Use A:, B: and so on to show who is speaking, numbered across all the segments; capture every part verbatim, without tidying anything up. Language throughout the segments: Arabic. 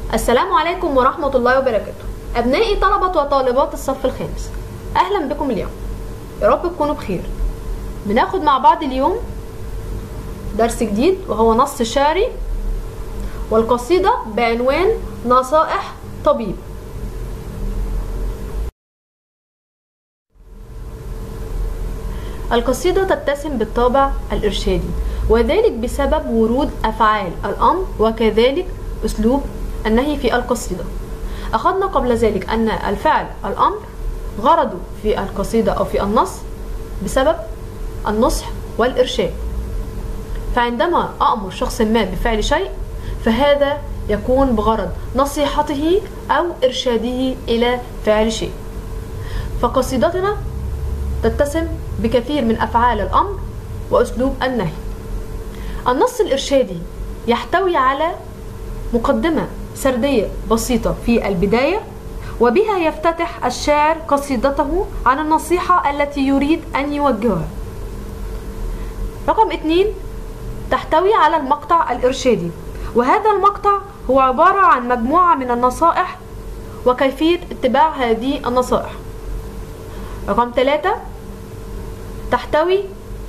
A: السلام عليكم ورحمة الله وبركاته. أبنائي طلبة وطالبات الصف الخامس، أهلا بكم اليوم، يا رب تكونوا بخير. بناخد مع بعض اليوم درس جديد وهو نص شعري والقصيدة بعنوان نصائح طبيب. القصيدة تتسم بالطابع الإرشادي، وذلك بسبب ورود أفعال الأمر وكذلك أسلوب النهي في القصيدة. أخذنا قبل ذلك أن الفعل الأمر غرضه في القصيدة أو في النص بسبب النصح والإرشاد، فعندما أأمر شخص ما بفعل شيء فهذا يكون بغرض نصيحته أو إرشاده إلى فعل شيء. فقصيدتنا تتسم بكثير من أفعال الأمر وأسلوب النهي. النص الإرشادي يحتوي على مقدمة سردية بسيطة في البداية، وبها يفتتح الشاعر قصيدته عن النصيحة التي يريد أن يوجهها. رقم اثنين، تحتوي على المقطع الإرشادي، وهذا المقطع هو عبارة عن مجموعة من النصائح وكيفية اتباع هذه النصائح. رقم ثلاثة، تحتوي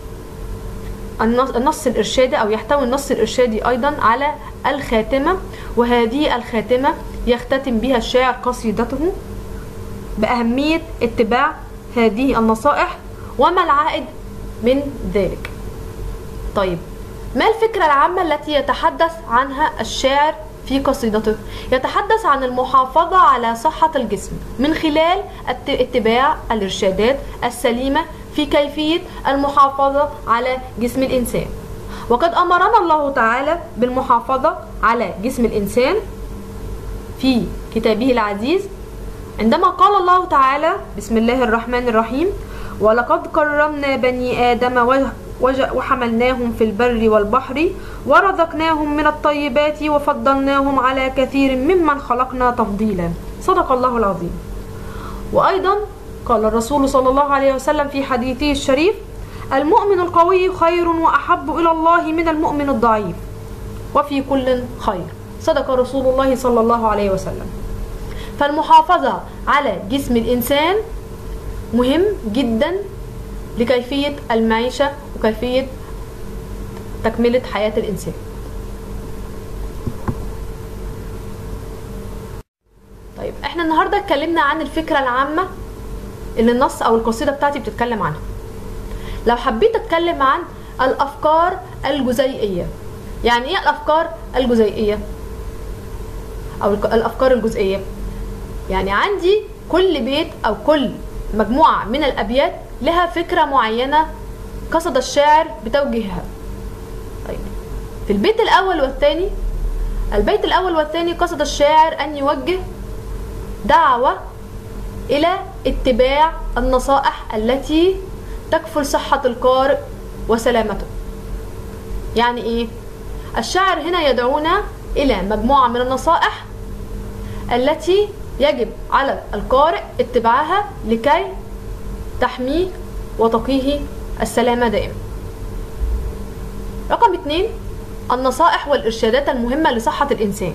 A: النص الإرشادي أو يحتوي النص الإرشادي أيضا على الخاتمة، وهذه الخاتمة يختتم بها الشاعر قصيدته بأهمية اتباع هذه النصائح وما العائد من ذلك. طيب، ما الفكرة العامة التي يتحدث عنها الشاعر في قصيدته؟ يتحدث عن المحافظة على صحة الجسم من خلال اتباع الإرشادات السليمة في كيفية المحافظة على جسم الإنسان. وقد أمرنا الله تعالى بالمحافظة على جسم الإنسان في كتابه العزيز عندما قال الله تعالى: بسم الله الرحمن الرحيم: ولقد كرمنا بني آدم وحملناهم في البر والبحر ورزقناهم من الطيبات وفضلناهم على كثير ممن خلقنا تفضيلا. صدق الله العظيم. وأيضا قال الرسول صلى الله عليه وسلم في حديثه الشريف: المؤمن القوي خير وأحب إلى الله من المؤمن الضعيف، وفي كل خير. صدق رسول الله صلى الله عليه وسلم. فالمحافظة على جسم الإنسان مهم جدا لكيفية المعيشة وكيفية تكملة حياة الإنسان. طيب، احنا النهاردة اتكلمنا عن الفكرة العامة اللي النص أو القصيدة بتاعتي بتتكلم عنها. لو حبيت اتكلم عن الأفكار الجزيئية، يعني ايه الأفكار الجزيئية أو الأفكار الجزئية؟ يعني عندي كل بيت أو كل مجموعة من الأبيات لها فكرة معينة قصد الشاعر بتوجيهها. طيب، في البيت الأول والثاني البيت الأول والثاني قصد الشاعر أن يوجه دعوة إلى اتباع النصائح التي تكفل صحة القارئ وسلامته. يعني إيه؟ الشاعر هنا يدعونا إلى مجموعة من النصائح التي يجب على القارئ اتباعها لكي تحميه وتقيه السلامة دائما. رقم اثنين، النصائح والإرشادات المهمة لصحة الإنسان،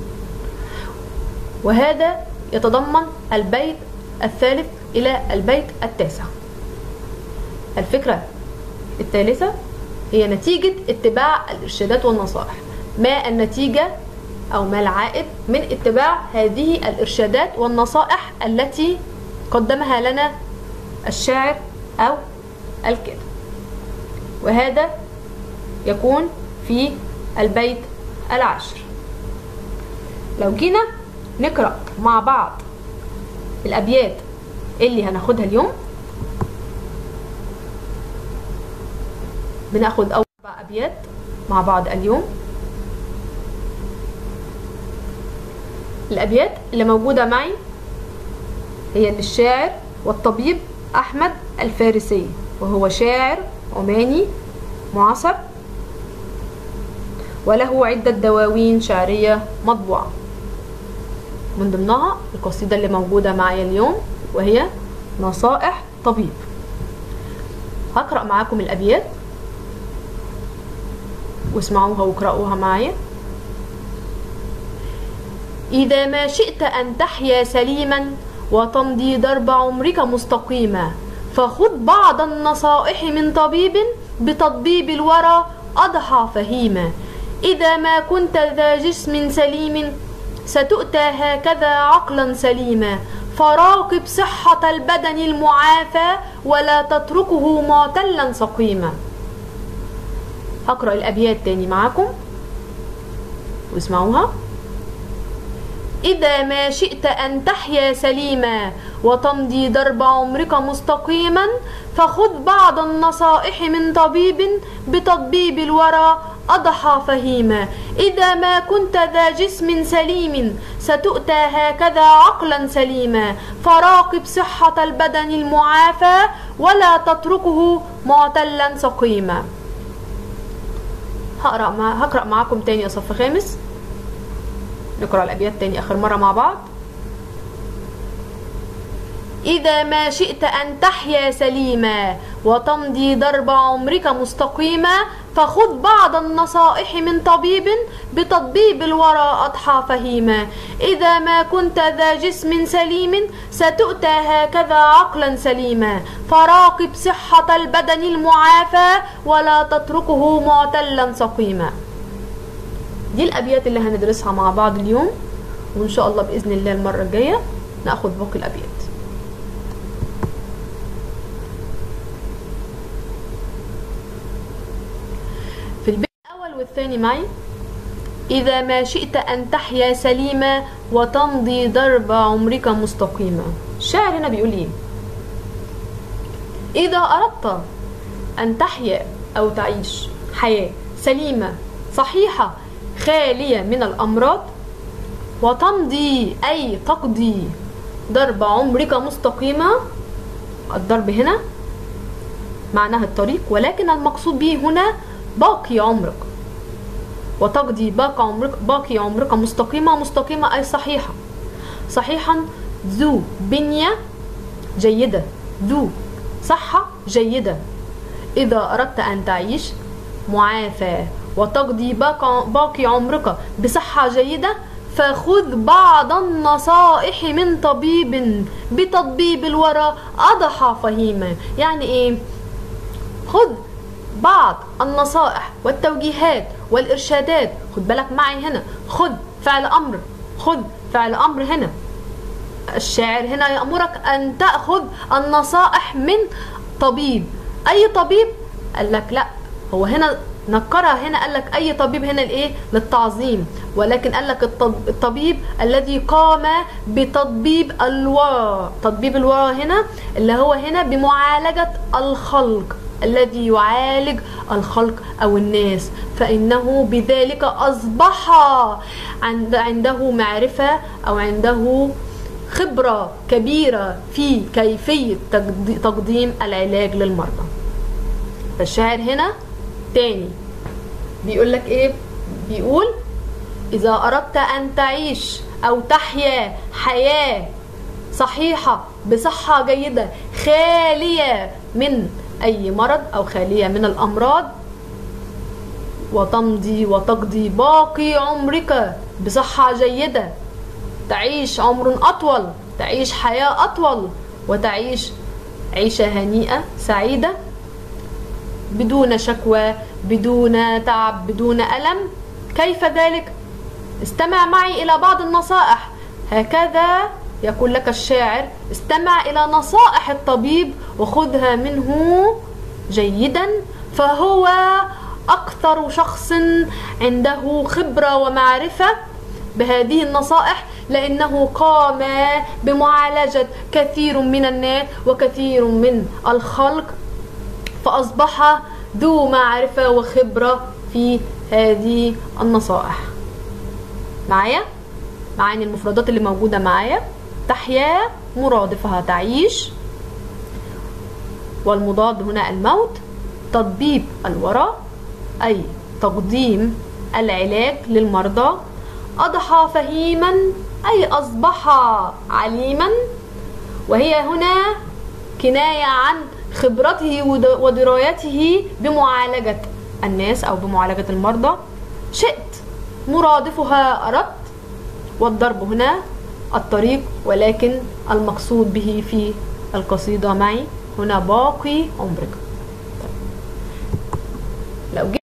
A: وهذا يتضمن البيت الثالث إلى البيت التاسع. الفكرة الثالثة هي نتيجة اتباع الإرشادات والنصائح. ما النتيجة أو ما العائد من اتباع هذه الإرشادات والنصائح التي قدمها لنا الشاعر أو الكاتب؟ وهذا يكون في البيت العاشر. لو جينا نقرأ مع بعض الأبيات اللي هناخدها اليوم، بناخد أول أربع أبيات مع بعض اليوم. الأبيات اللي موجودة معي هي للشاعر والطبيب أحمد الفارسي، وهو شاعر عماني معاصر وله عدة دواوين شعرية مطبوعة، من ضمنها القصيدة اللي موجودة معي اليوم وهي نصائح طبيب. هقرأ معاكم الأبيات واسمعوها واقرأوها معايا. إذا ما شئت أن تحيا سليما وتمضي درب عمرك مستقيما، فخذ بعض النصائح من طبيب بتطبيب الورى أضحى فهيما. إذا ما كنت ذا جسم سليم ستؤتى هكذا عقلا سليما، فراقب صحة البدن المعافى ولا تتركه معتلا سقيما. هقرأ الأبيات تاني معاكم واسمعوها. إذا ما شئت أن تحيا سليما وتمضي درب عمرك مستقيما، فخذ بعض النصائح من طبيب بتطبيب الورى أضحى فهيما. إذا ما كنت ذا جسم سليم ستؤتى هكذا عقلا سليما، فراقب صحة البدن المعافى ولا تتركه معتلا سقيما. هقرأ مع... هقرأ معاكم تاني يا صف خامس. نقرأ الأبيات تاني آخر مرة مع بعض. إذا ما شئت أن تحيا سليما وتمضي درب عمرك مستقيما، فخذ بعض النصائح من طبيب بتطبيب الورى أضحى فهيما. إذا ما كنت ذا جسم سليم ستؤتى هكذا عقلا سليما، فراقب صحة البدن المعافى ولا تتركه معتلا سقيما. دي الأبيات اللي هندرسها مع بعض اليوم، وإن شاء الله بإذن الله المرة الجاية نأخذ باقي الأبيات. في البيت الأول والثاني معي. إذا ما شئت أن تحيا سليما وتمضي درب عمرك مستقيما. الشاعر هنا بيقول إيه؟ إذا أردت أن تحيا أو تعيش حياة سليمة صحيحة خالية من الأمراض، وتمضي أي تقضي درب عمرك مستقيما. الضرب هنا معناها الطريق، ولكن المقصود به هنا باقي عمرك، وتقضي باقي عمرك باقي عمرك مستقيمة. مستقيمة أي صحيحة، صحيحا ذو بنية جيدة، ذو صحة جيدة. إذا أردت أن تعيش معافى وتقضي باقي عمرك بصحة جيدة، فخذ بعض النصائح من طبيب بتطبيب الورى أضحى فهيما. يعني إيه؟ خذ بعض النصائح والتوجيهات والإرشادات. خد بالك معي هنا، خذ فعل أمر، خذ فعل أمر هنا. الشاعر هنا يأمرك أن تأخذ النصائح من طبيب. أي طبيب؟ قال لك لا، هو هنا نكرها هنا، قال لك أي طبيب هنا لإيه؟ للتعظيم، ولكن قال لك الطبيب الذي قام بتطبيب الورى. تطبيب الورى هنا اللي هو هنا بمعالجة الخلق، الذي يعالج الخلق أو الناس، فإنه بذلك أصبح عند عنده معرفة أو عنده خبرة كبيرة في كيفية تقديم العلاج للمرضى. فالشاعر هنا تاني بيقول لك ايه؟ بيقول إذا أردت أن تعيش أو تحيا حياة صحيحة بصحة جيدة خالية من أي مرض أو خالية من الأمراض، وتمضي وتقضي باقي عمرك بصحة جيدة، تعيش عمر أطول، تعيش حياة أطول، وتعيش عيشة هنيئة سعيدة بدون شكوى، بدون تعب، بدون ألم. كيف ذلك؟ استمع معي إلى بعض النصائح. هكذا يقول لك الشاعر: استمع إلى نصائح الطبيب وخذها منه جيدا، فهو أكثر شخص عنده خبرة ومعرفة بهذه النصائح، لأنه قام بمعالجة كثير من الناس وكثير من الخلق، فأصبح ذو معرفة وخبرة في هذه النصائح. معايا؟ معاني المفردات اللي موجودة معايا: تحيا مرادفها تعيش، والمضاد هنا الموت. تطبيب الورى أي تقديم العلاج للمرضى. أضحى فهيما أي أصبح عليما، وهي هنا كناية عن خبرته ودرايته بمعالجة الناس أو بمعالجة المرضى. شئت مرادفها أردت، والضرب هنا الطريق، ولكن المقصود به في القصيدة معي هنا باقي عمرك. لو جيت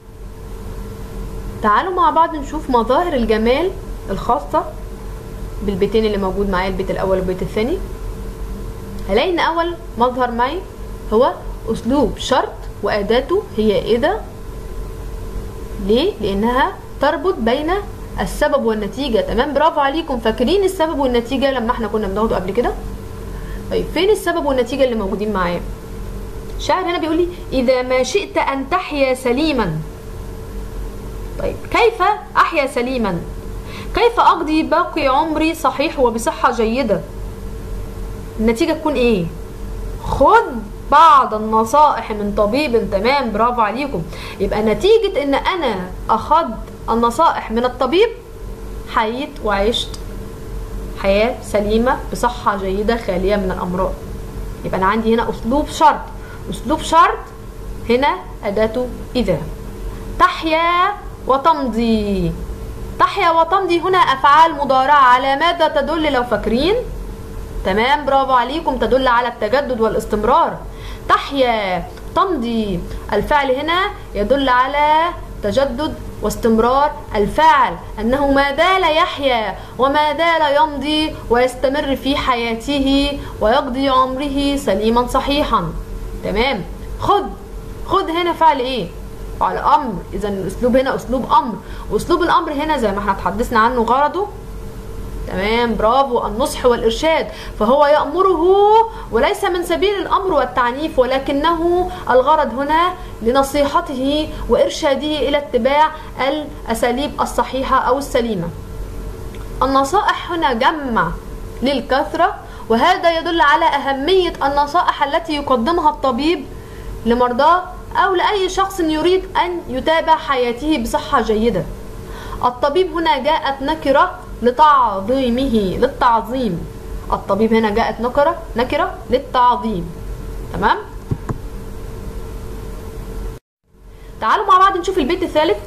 A: تعالوا مع بعض نشوف مظاهر الجمال الخاصة بالبيتين اللي موجود معايا، البيت الأول والبيت الثاني. هلاقي إن أول مظهر معي هو أسلوب شرط وأداته هي إذا. ليه؟ لأنها تربط بين السبب والنتيجة. تمام، برافو عليكم. فاكرين السبب والنتيجة لما احنا كنا بناخده قبل كده؟ طيب فين السبب والنتيجة اللي موجودين معايا؟ الشاعر هنا بيقول لي إذا ما شئت أن تحيا سليما. طيب كيف أحيا سليما؟ كيف أقضي باقي عمري صحيح وبصحة جيدة؟ النتيجة تكون إيه؟ خذ بعض النصائح من طبيب. تمام، برافو عليكم. يبقى نتيجة إن أنا أخذت النصائح من الطبيب حييت وعشت حياة سليمة بصحة جيدة خالية من الأمراض. يبقى أنا عندي هنا أسلوب شرط. أسلوب شرط هنا أداته إذا. تحيا وتمضي. تحيا وتمضي هنا أفعال مضارعة. على ماذا تدل لو فاكرين؟ تمام، برافو عليكم. تدل على التجدد والاستمرار. تحيا تمضي، الفعل هنا يدل على تجدد واستمرار الفعل، أنه ما زال يحيا وما زال يمضي ويستمر في حياته ويقضي عمره سليما صحيحا. تمام. خذ. خذ هنا فعل ايه؟ فعل امر. اذا الاسلوب هنا اسلوب امر، واسلوب الامر هنا زي ما احنا اتحدثنا عنه غرضه، تمام برافو، النصح والارشاد. فهو يأمره وليس من سبيل الامر والتعنيف، ولكنه الغرض هنا لنصيحته وارشاده الى اتباع الاساليب الصحيحه او السليمه. النصائح هنا جمع للكثره، وهذا يدل على اهميه النصائح التي يقدمها الطبيب لمرضاه او لاي شخص يريد ان يتابع حياته بصحه جيده. الطبيب هنا جاءت نكره لتعظيمه، للتعظيم. الطبيب هنا جاءت نكره نكره للتعظيم. تمام. تعالوا مع بعض نشوف البيت الثالث.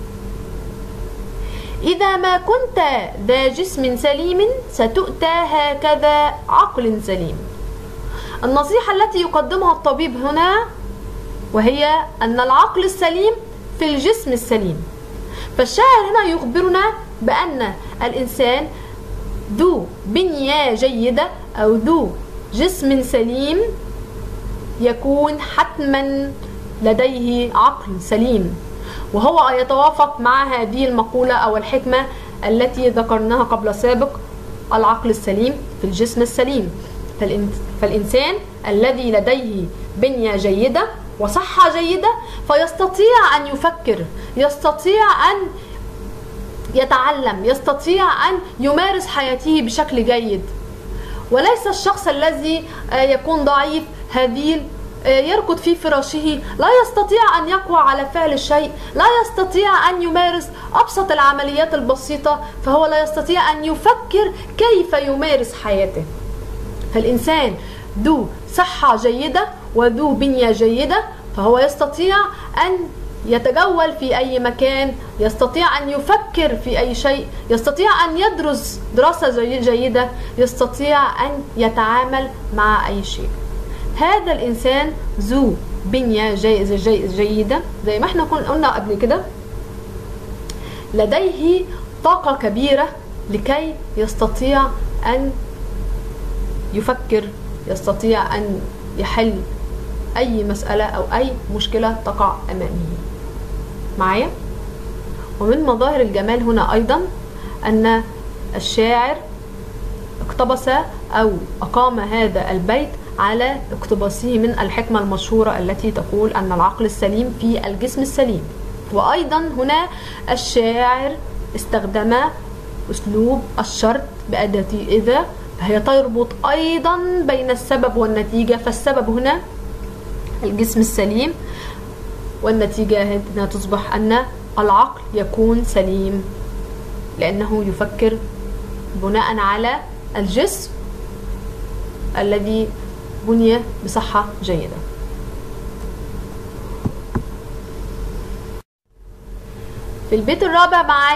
A: إذا ما كنت ذا جسم سليم ستؤتى هكذا عقل سليم. النصيحة التي يقدمها الطبيب هنا وهي أن العقل السليم في الجسم السليم. فالشاعر هنا يخبرنا بأن الإنسان ذو بنية جيدة أو ذو جسم سليم يكون حتما لديه عقل سليم، وهو يتوافق مع هذه المقولة أو الحكمة التي ذكرناها قبل سابق، العقل السليم في الجسم السليم. فالإنسان الذي لديه بنية جيدة وصحة جيدة فيستطيع أن يفكر، يستطيع أن يتعلم، يستطيع أن يمارس حياته بشكل جيد. وليس الشخص الذي يكون ضعيف هذيل يركض في فراشه، لا يستطيع أن يقوى على فعل شيء، لا يستطيع أن يمارس أبسط العمليات البسيطة، فهو لا يستطيع أن يفكر كيف يمارس حياته. فالإنسان ذو صحة جيدة وذو بنية جيدة فهو يستطيع أن يتجول في أي مكان، يستطيع أن يفكر في أي شيء، يستطيع أن يدرس دراسة جيدة، يستطيع أن يتعامل مع أي شيء. هذا الإنسان ذو بنية جي جي جيدة زي ما احنا كنا قلنا قبل كده، لديه طاقة كبيرة لكي يستطيع أن يفكر، يستطيع أن يحل أي مسألة أو أي مشكلة تقع أمامه. معايا؟ ومن مظاهر الجمال هنا أيضا أن الشاعر اقتبس أو أقام هذا البيت على اقتباسه من الحكمة المشهورة التي تقول أن العقل السليم في الجسم السليم. وأيضا هنا الشاعر استخدم أسلوب الشرط بأداة إذا، فهي تربط أيضا بين السبب والنتيجة. فالسبب هنا الجسم السليم، والنتيجة هنا تصبح أن العقل يكون سليم لأنه يفكر بناء على الجسم الذي بني بصحة جيدة. في البيت الرابع معايا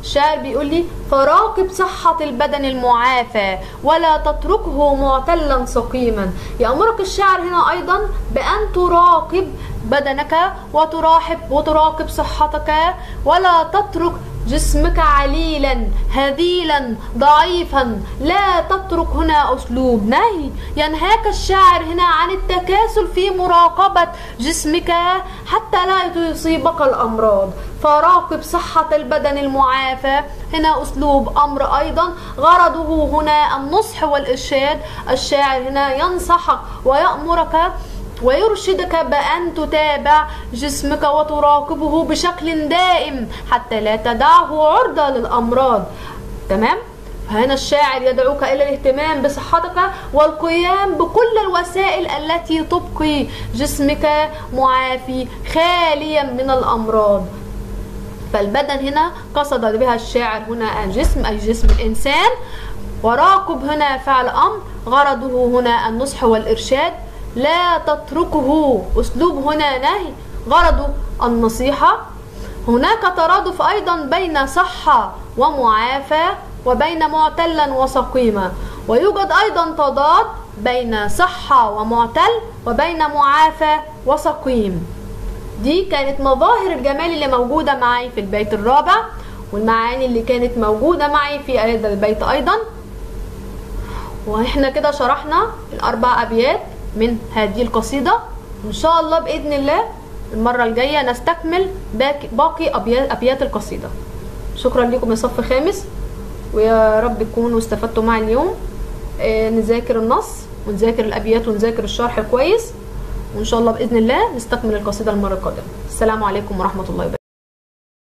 A: الشاعر بيقول لي فراقب صحة البدن المعافى ولا تتركه معتلا سقيما. يأمرك الشاعر هنا أيضا بأن تراقب بدنك وتراحب وتراقب صحتك، ولا تترك جسمك عليلا هذيلا ضعيفا. لا تترك هنا أسلوب نهي، ينهاك الشاعر هنا عن التكاسل في مراقبة جسمك حتى لا يصيبك الأمراض. فراقب صحة البدن المعافى هنا أسلوب أمر أيضا، غرضه هنا النصح والإرشاد. الشاعر هنا ينصحك ويأمرك ويرشدك بأن تتابع جسمك وتراقبه بشكل دائم حتى لا تدعه عرضة للأمراض. تمام؟ فهنا الشاعر يدعوك إلى الاهتمام بصحتك والقيام بكل الوسائل التي تبقي جسمك معافي خاليا من الأمراض. فالبدن هنا قصد بها الشاعر هنا الجسم أي جسم الإنسان، وراقب هنا فعل أمر غرضه هنا النصح والإرشاد. لا تتركه أسلوب هنا نهي غرضه النصيحة. هناك ترادف أيضا بين صحة ومعافى وبين معتلا وسقيما، ويوجد أيضا تضاد بين صحة ومعتل وبين معافى وسقيم. دي كانت مظاهر الجمال اللي موجودة معي في البيت الرابع، والمعاني اللي كانت موجودة معي في هذا البيت أيضا. وإحنا كده شرحنا الأربع أبيات من هذه القصيدة. إن شاء الله بإذن الله المرة الجاية نستكمل باقي أبيات القصيدة. شكرا لكم يا صف خامس، ويا رب تكونوا استفدتوا معي اليوم. آه نذاكر النص ونذاكر الأبيات ونذاكر الشرح كويس، وإن شاء الله بإذن الله نستكمل القصيدة المرة القادمة. السلام عليكم ورحمة الله وبركاته.